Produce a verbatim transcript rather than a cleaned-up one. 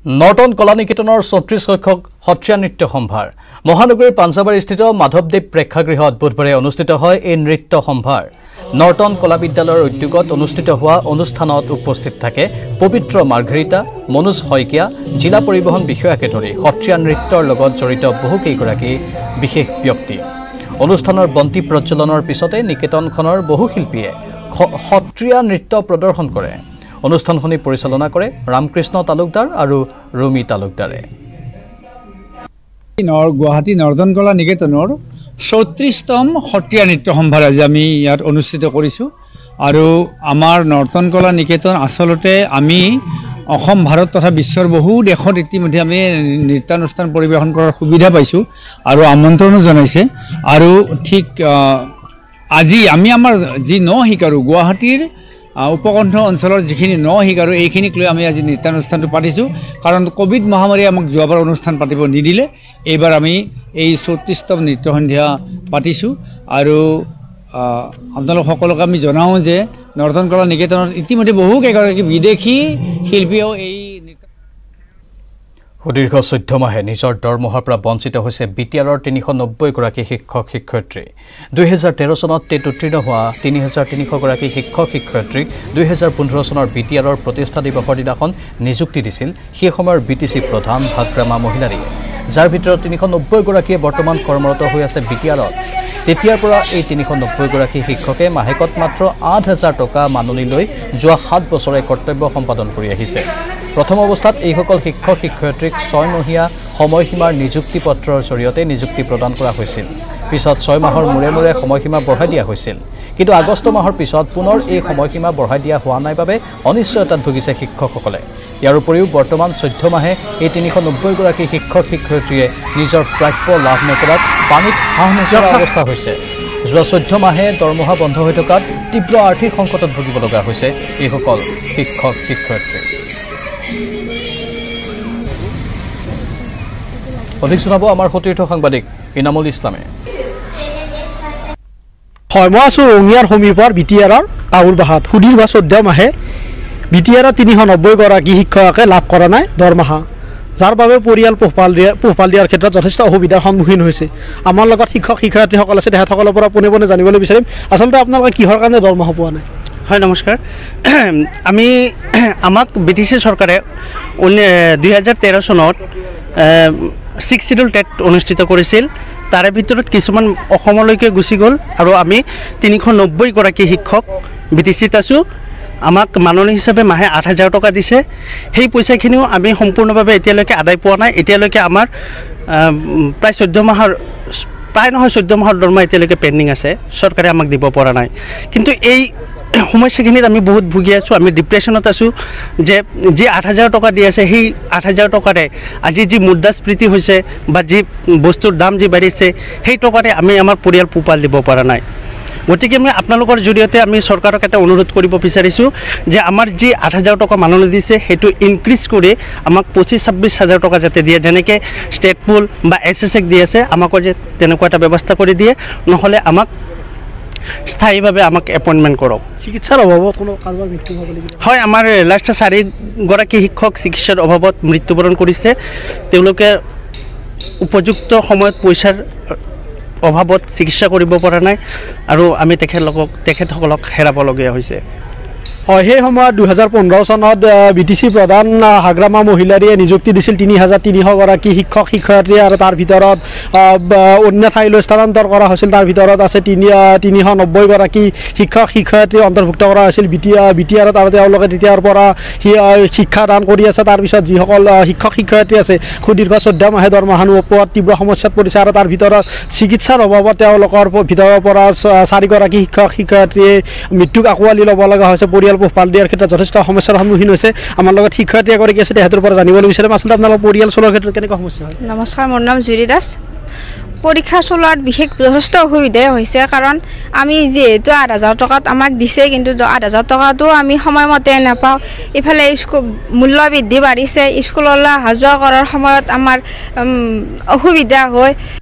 Norton কলা নিকেতনৰ চৌত্ৰিশ সংখ্যক সত্ৰীয়া নৃত্য সম্ভাৰ মহানগৰীৰ পাঞ্জাবাৰীস্থিত মাধৱদেৱ প্ৰেক্ষাগৃহত বুধবাৰে অনুষ্ঠিত হয় এই নৃত্য সম্ভাৰ নৰ্টন কলা বিদ্যালয়ৰ উদ্যোগত অনুষ্ঠিত হোৱা অনুষ্ঠানত উপস্থিত থাকে পবিত্ৰ মাৰ্ঘেৰিটা মনোজ শইকীয়া জিলা পৰিবহণ বিষয়াকে ধৰি সত্ৰীয়া নৃত্যৰ লগত জড়িত বহুকেইগৰাকী বিশেষ ব্যক্তি অনুষ্ঠানৰ বন্তি প্ৰজ্বলনৰ পিছতে নিকেতনখনৰ বহু শিল্পীয়ে সত্ৰীয়া নৃত্য প্ৰদৰ্শন কৰে অনুষ্ঠানখনি পৰিচালনা কৰে ৰামকৃষ্ণ তালুকদাৰ আৰু ৰুমি তালুকদাৰে গুৱাহাটী নৰ্টন কলা নিকেতনৰ চৌত্ৰিশতম সত্ৰীয়া নৃত্য সম্ভাৰ আজি আমি ইয়াত অনুষ্ঠিত কৰিছোঁ আৰু আমাৰ নৰ্টন কলা নিকেতন আচলতে আমি অসম ভাৰত তথা বিশ্বৰ বহু দেশত ইতিমধ্যে আমি নৃত্যানুষ্ঠান পৰিৱেশন কৰাৰ সুবিধা পাইছোঁ আৰু আমন্ত্ৰণো জনাইছে আৰু ঠিক আজি আমি আমাৰ যি ন শিকাৰু গুৱাহাটীৰ উপকণ্ঠ অঞ্চলৰ যিখিনি ন শিকাৰু এইখিনিক লৈ আমি আজি নৃত্যানুষ্ঠানটো পাতিছোঁ কাৰণ কোভিড মহামাৰীয়ে আমাক যোৱাবাৰ অনুষ্ঠান পাতিব নিদিলে এইবাৰ আমি এই চৌত্ৰিশতম নৃত্য সন্ধ্যা পাতিছোঁ আৰু আপোনালোক সকলোকে আমি জনাওঁ যে নৰ্টন কলা নিকেতনত ইতিমধ্যে বহু কেইগৰাকী বিদেশী শিল্পীয়েও এই সুদীৰ্ঘ চৈধ্য মাহে নিজৰ দৰমহাৰ পৰা বঞ্চিত হৈছে বি টি আৰৰ তিনিশ নব্বৈ গৰাকী শিক্ষক শিক্ষয়িত্ৰী দুই হাজাৰ তেৰ চনত টেট উত্তীৰ্ণ হোৱা তিনি হাজাৰ তিনিশ গৰাকী শিক্ষক শিক্ষয়িত্ৰীক দুই হাজাৰ পোন্ধৰ চনৰ বি টি আৰৰ প্ৰতিষ্ঠা দিৱসৰ দিনাখন নিযুক্তি দিছিল সেই সময়ৰ বি টি চি প্ৰধান ভাগ্ৰামা মহিলাৰীয়ে যাৰ ভিতৰত তিনিশ নব্বৈ গৰাকীয়ে বৰ্তমান কৰ্মৰত হৈ আছে বি টি আৰত তেতিয়াৰ পৰা এই তিনিশ নব্বৈ গৰাকী শিক্ষকে মাহেকত মাত্ৰ আঠ হাজাৰ টকা মাননি লৈ যোৱা সাত বছৰে কৰ্তব্য সম্পাদন কৰি আহিছে প্ৰথম অৱস্থাত এইসকল শিক্ষক শিক্ষয়িত্ৰীক ছয়মহীয়া সময়সীমাৰ নিযুক্তি পত্ৰৰ জৰিয়তে নিযুক্তি প্ৰদান কৰা হৈছিল পিছত ছয় মাহৰ মূৰে মূৰে সময়সীমা বঢ়াই দিয়া হৈছিল কিন্তু আগষ্ট মাহৰ পিছত পুনৰ এই সময়সীমা বঢ়াই দিয়া হোৱা নাই বাবে অনিশ্চয়তাত ভুগিছে শিক্ষকসকলে ইয়াৰ উপৰিও বৰ্তমান চৈধ্য মাহে এই তিনিশ নব্বৈ গৰাকী শিক্ষক শিক্ষয়িত্ৰীয়ে নিজৰ প্ৰাপ্য লাভ নকৰাত পানীত হাঁহ নচৰা অৱস্থা হৈছে যোৱা চৈধ্য মাহে দৰমহা বন্ধ হৈ থকাত তীব্ৰ আৰ্থিক সংকটত ভুগিব লগা হৈছে এইসকল শিক্ষক শিক্ষয়িত্ৰী অধিক জনাব আমাৰ সতীৰ্থ সাংবাদিক ইনামুল ইছলামে হয় মই আছোঁ ৰঙিয়াৰ সমীপৰ বি টি আৰৰ কাউল বাহাত সুদীৰ্ঘ চৈধ্য মাহে বি টি আৰৰ তিনিশ নব্বৈ গৰাকী শিক্ষকে লাভ কৰা নাই দৰমহা যাৰ বাবে পৰিয়াল পোহপাল দিয়া পোহপাল দিয়াৰ ক্ষেত্ৰত যথেষ্ট অসুবিধাৰ সন্মুখীন হৈছে আমাৰ লগত শিক্ষক শিক্ষয়িত্ৰীসকল আছে তেখেতসকলৰ পৰা পোনে পোনে জানিবলৈ বিচাৰিম আচলতে আপোনালোকে কিহৰ কাৰণে দৰমহা পোৱা নাই হয় নমস্কাৰ আমি আমাক বি টি চি চৰকাৰে দুই হাজাৰ তেৰ চনত ছিক্স চিডিউল টেট অনুষ্ঠিত কৰিছিল তাৰে ভিতৰত কিছুমান অসমলৈকে গুচি গ'ল আৰু আমি তিনিশ নব্বৈ গৰাকী শিক্ষক বি টি চিত আছোঁ আমাক মাননি হিচাপে মাহে আঠ হাজাৰ টকা দিছে সেই পইচাখিনিও আমি সম্পূৰ্ণভাৱে এতিয়ালৈকে আদায় পোৱা নাই এতিয়ালৈকে আমাৰ প্ৰায় চৈধ্য মাহৰ প্ৰায় নহয় চৈধ্য মাহৰ দৰমহা এতিয়ালৈকে পেণ্ডিং আছে চৰকাৰে আমাক দিব পৰা নাই কিন্তু এই সমস্যাখিনিত আমি বহুত ভুগি আছোঁ আমি ডিপ্ৰেশ্যনত আছোঁ যে যি আঠ হাজাৰ টকা দি আছে সেই আঠ হাজাৰ টকাৰে আজি যি মুদ্ৰাস্ফীতি হৈছে বা যি বস্তুৰ দাম যি বাঢ়িছে সেই টকাৰে আমি আমাৰ পৰিয়াল পোহপাল দিব পৰা নাই গতিকে আমি আপোনালোকৰ জৰিয়তে আমি চৰকাৰক এটা অনুৰোধ কৰিব বিচাৰিছোঁ যে আমাৰ যি আঠ হাজাৰ টকা মাননি দিছে সেইটো ইনক্ৰিজ কৰি আমাক পঁচিছ ছাব্বিছ হাজাৰ টকা যাতে দিয়ে যেনেকৈ ষ্টেট পুল বা এছ এছ এক দি আছে আমাকো যে তেনেকুৱা এটা ব্যৱস্থা কৰি দিয়ে নহ'লে আমাক স্থায়ীভাৱে আমাক এপইণ্টমেণ্ট কৰক চিকিৎসাৰ অভাৱত কোনো কাৰোবাৰ মৃত্যু হ'ব লাগিব হয় আমাৰ লাষ্ট চাৰিগৰাকী শিক্ষক চিকিৎসাৰ অভাৱত মৃত্যুবৰণ কৰিছে তেওঁলোকে উপযুক্ত সময়ত পইচাৰ অভাৱত চিকিৎসা কৰিব পৰা নাই আৰু আমি তেখেতলোকক তেখেতসকলক হেৰাবলগীয়া হৈছে হয় সেই সময়ত দুহেজাৰ পোন্ধৰ চনত বি টি চি প্ৰধান হাগ্ৰামা মহিলাৰীয়ে নিযুক্তি দিছিল তিনি হাজাৰ তিনিশ গৰাকী শিক্ষক শিক্ষয়িত্ৰী আৰু তাৰ ভিতৰত অন্য ঠাইলৈ স্থানান্তৰ কৰা হৈছিল তাৰ ভিতৰত আছে তিনি তিনিশ নব্বৈ গৰাকী শিক্ষক শিক্ষয়িত্ৰী অন্তৰ্ভুক্ত কৰা হৈছিল বি টি বি টি আৰত আৰু তেওঁলোকে তেতিয়াৰ পৰা শিক্ষাদান কৰি আছে তাৰপিছত যিসকল শিক্ষক শিক্ষয়িত্ৰী আছে সুদীৰ্ঘ চৈধ্য মাহে দৰমহা নোপোৱাত তীব্ৰ সমস্যাত পৰিছে আৰু তাৰ ভিতৰত চিকিৎসাৰ অভাৱত তেওঁলোকৰ ভিতৰৰ পৰা চাৰিগৰাকী শিক্ষক শিক্ষয়িত্ৰীয়ে মৃত্যুক আঁকোৱালি ল'ব লগা হৈছে পৰিয়াল পোহপাল দিয়াৰ ক্ষেত্ৰত যথেষ্ট সমস্যাৰ সন্মুখীন হৈছে আমাৰ লগত শিক্ষয়িত্ৰী এগৰাকী আছে তেখেতৰ পৰা জানিবলৈ বিচাৰিম আচলতে আপোনালোকৰ পৰিয়াল চলোৱাৰ ক্ষেত্ৰত কেনেকুৱা সমস্যা হয় নমস্কাৰ মোৰ নাম জুৰি দাস পৰীক্ষা চলোৱাত বিশেষ যথেষ্ট অসুবিধাই হৈছে কাৰণ আমি যিহেতু আঠ হাজাৰ টকাত আমাক দিছে কিন্তু আঠ হাজাৰ টকাটো আমি সময়মতে নাপাওঁ ইফালে স্কুল মূল্য বৃদ্ধি বাঢ়িছে স্কুললৈ অহা যোৱা কৰাৰ সময়ত আমাৰ অসুবিধা হয়